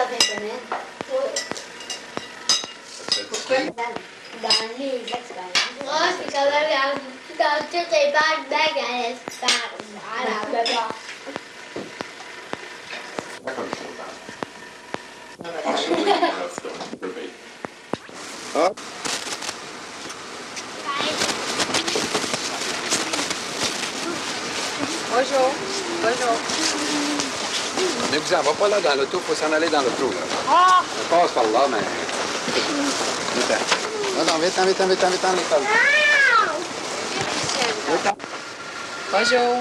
Dans les expériences. Moi, c'est quand même dans toutes les bagues à l'espace. Up. Bonjour. Bonjour. Mais vous en va pas là dans l'auto, faut s'en aller dans l'auto. Ah! On passe par là, mais... Non, vite, vite. Bonjour.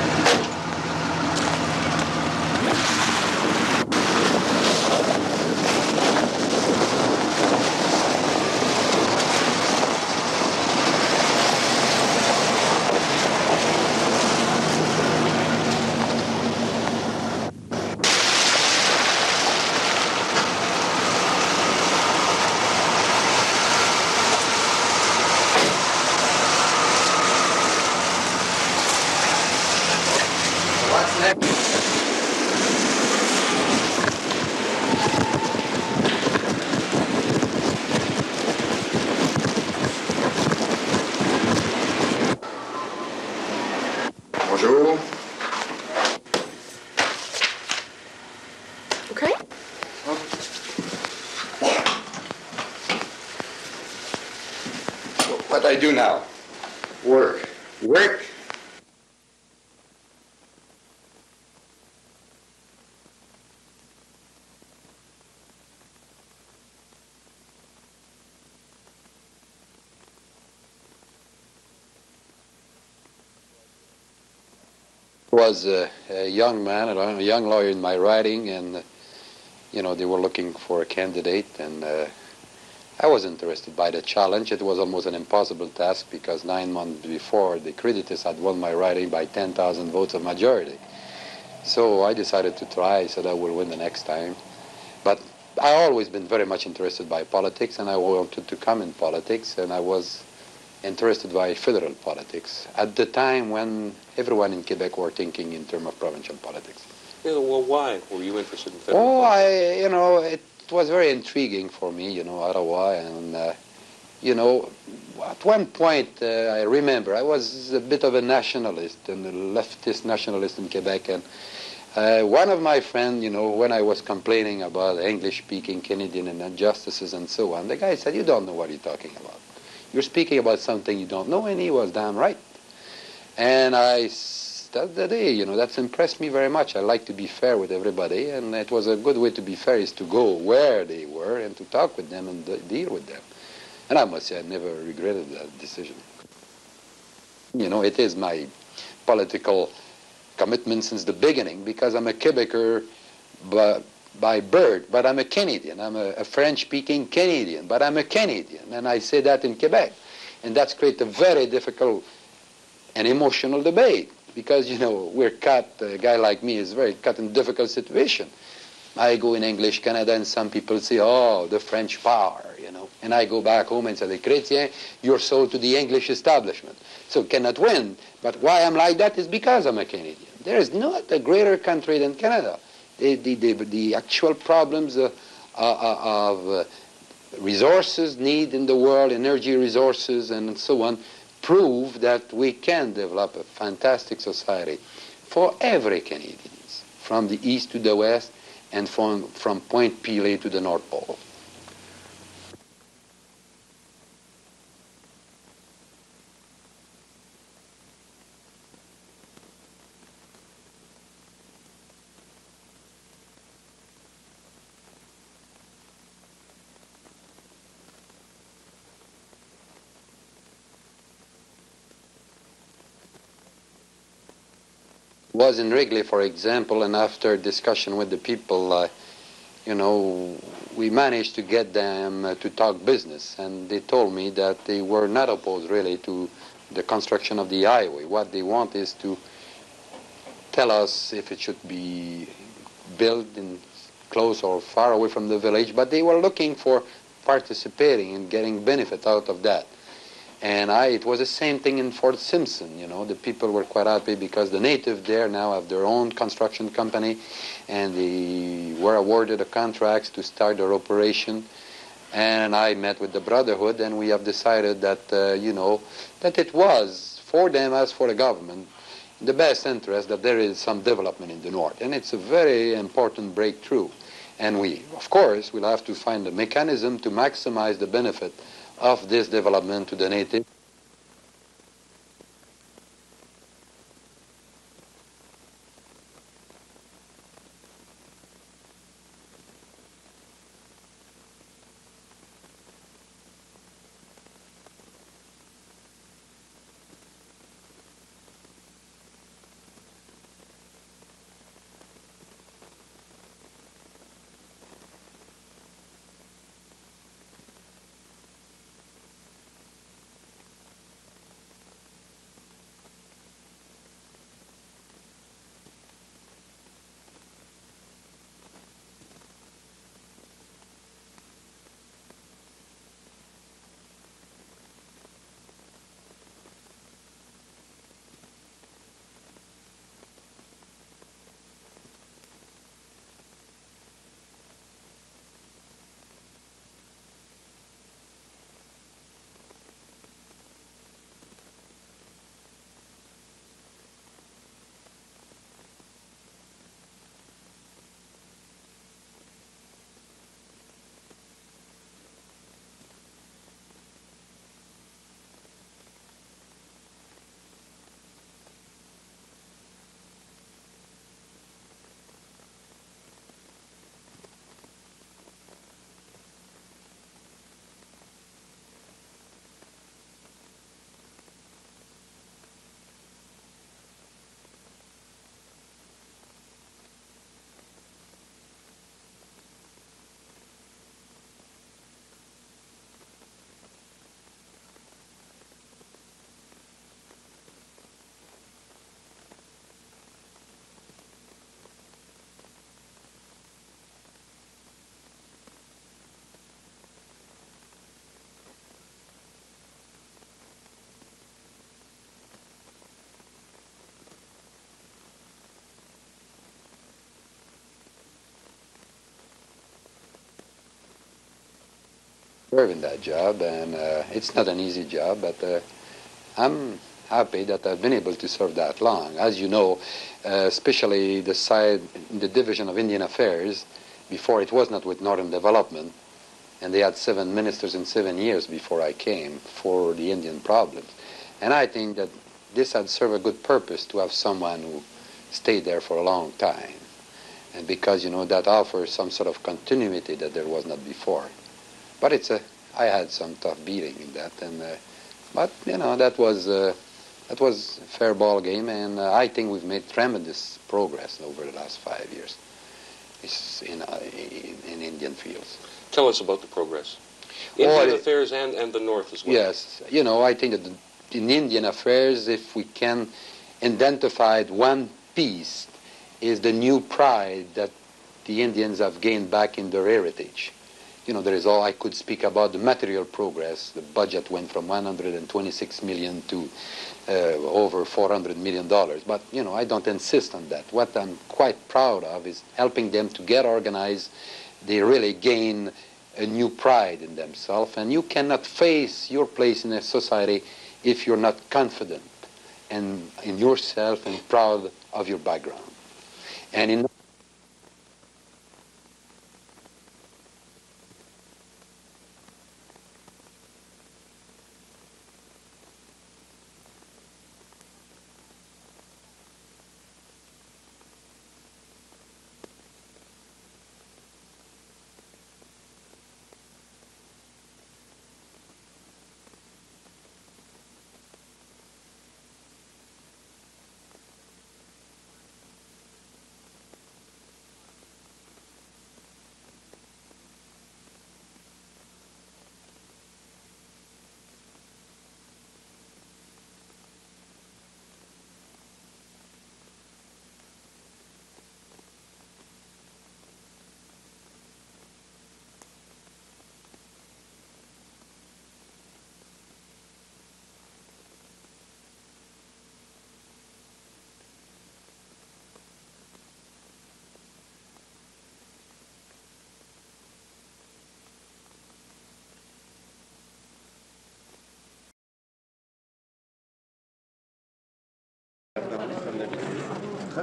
Bonjour. Okay. What I do now? Work. Work. Was a young man, a young lawyer in my writing, and you know, they were looking for a candidate, and I was interested by the challenge. It was almost an impossible task because 9 months before, the creditors had won my writing by 10,000 votes of majority. So I decided to try, so that I will win the next time. But I always been very much interested by politics, and I wanted to come in politics, and I was interested by federal politics at the time when everyone in Quebec were thinking in terms of provincial politics. Yeah, well, why were you interested in federal politics? It was very intriguing for me, Ottawa, and, at one point, I remember, I was a bit of a nationalist, and a leftist nationalist in Quebec, and one of my friends, when I was complaining about English-speaking Canadian and injustices and so on, the guy said, "You don't know what you're talking about. You're speaking about something you don't know," and he was damn right. And that's the day, that's impressed me very much. I like to be fair with everybody, and it was a good way to be fair is to go where they were and to talk with them and deal with them. And I must say I never regretted that decision. It is my political commitment since the beginning because I'm a Quebecer by birth, but I'm a Canadian. I'm a French-speaking Canadian, but I'm a Canadian, and I say that in Quebec. And that's created a very difficult and emotional debate because, we're caught, a guy like me is very caught in a difficult situation. I go in English Canada and some people say, "Oh, the French power," And I go back home and say, "Chretien, you're sold to the English establishment." So cannot win. But why I'm like that is because I'm a Canadian. There is not a greater country than Canada. The actual problems of resources need in the world, energy resources and so on, prove that we can develop a fantastic society for every Canadian, from the east to the west and from Point Pelee to the North Pole. Was in Wrigley, for example, and after discussion with the people, we managed to get them to talk business, and they told me that they were not opposed really to the construction of the highway. What they want is to tell us if it should be built in close or far away from the village, but they were looking for participating and getting benefit out of that. And it was the same thing in Fort Simpson, you know. The people were quite happy because the natives there now have their own construction company, and they were awarded the contracts to start their operation. And I met with the Brotherhood, and we have decided that, you know, that it was, for them as for the government, in the best interest that there is some development in the North. And it's a very important breakthrough. And we, of course, will have to find a mechanism to maximize the benefit of this development to the natives. Serve in that job, and it's not an easy job, but I'm happy that I've been able to serve that long. As you know, especially the Division of Indian Affairs, before it was not with Northern Development, and they had 7 ministers in 7 years before I came for the Indian problems. And I think that this had served a good purpose to have someone who stayed there for a long time. And because, you know, that offers some sort of continuity that there was not before. But I had some tough beating in that, and but you know that was a fair ball game, and I think we've made tremendous progress over the last 5 years in Indian fields. Tell us about the progress. Indian affairs and the North as well. Yes, you know, I think that in Indian affairs, if we can identify one piece, is the new pride that the Indians have gained back in their heritage. You know, there is all I could speak about the material progress. The budget went from 126 million to over $400 million. But, you know, I don't insist on that. What I'm quite proud of is helping them to get organized. They really gain a new pride in themselves. And you cannot face your place in a society if you're not confident and in yourself and proud of your background. And in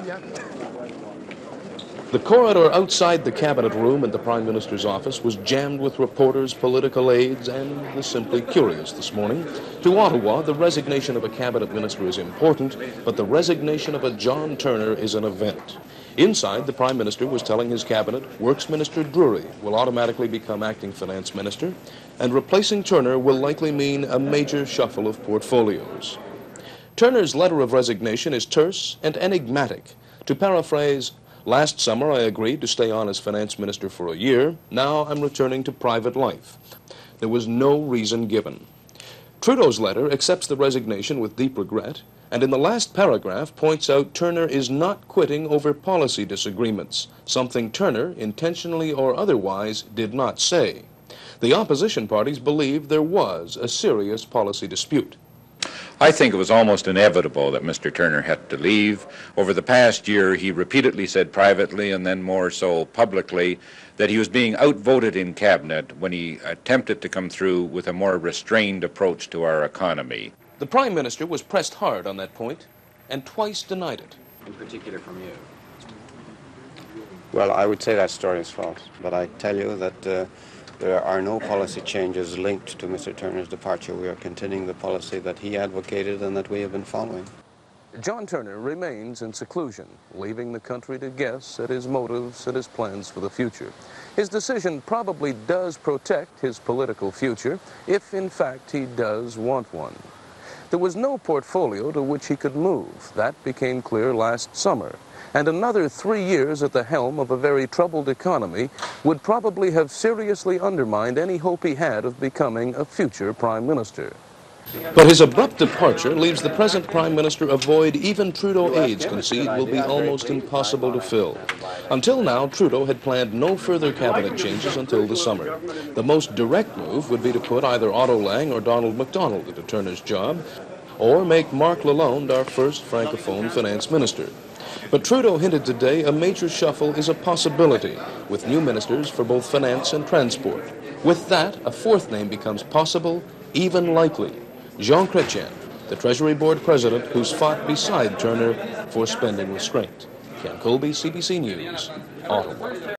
The corridor outside the cabinet room and the Prime Minister's office was jammed with reporters, political aides, and the simply curious this morning. To Ottawa, the resignation of a cabinet minister is important, but the resignation of a Jean Turner is an event. Inside, the Prime Minister was telling his cabinet Works Minister Drury will automatically become acting finance minister, and replacing Turner will likely mean a major shuffle of portfolios. Turner's letter of resignation is terse and enigmatic. To paraphrase, "Last summer I agreed to stay on as finance minister for a year. Now I'm returning to private life." There was no reason given. Trudeau's letter accepts the resignation with deep regret, and in the last paragraph points out Turner is not quitting over policy disagreements, something Turner, intentionally or otherwise, did not say. The opposition parties believe there was a serious policy dispute. I think it was almost inevitable that Mr. Turner had to leave. Over the past year, he repeatedly said privately and then more so publicly that he was being outvoted in cabinet when he attempted to come through with a more restrained approach to our economy. The Prime Minister was pressed hard on that point and twice denied it. In particular from you? Well, I would say that story is false, but I tell you that there are no policy changes linked to Mr. Turner's departure. We are continuing the policy that he advocated and that we have been following. John Turner remains in seclusion, leaving the country to guess at his motives and his plans for the future. His decision probably does protect his political future, if in fact he does want one. There was no portfolio to which he could move. That became clear last summer. And another 3 years at the helm of a very troubled economy would probably have seriously undermined any hope he had of becoming a future Prime Minister. But his abrupt departure leaves the present Prime Minister a void even Trudeau aides concede will be almost impossible to fill. Until now, Trudeau had planned no further cabinet changes until the summer. The most direct move would be to put either Otto Lang or Donald MacDonald into Turner's job, or make Marc Lalonde our first Francophone finance minister. But Trudeau hinted today a major shuffle is a possibility, with new ministers for both finance and transport. With that, a fourth name becomes possible, even likely. Jean Chretien, the Treasury Board president who's fought beside Turner for spending restraint. Ken Colby, CBC News, Ottawa.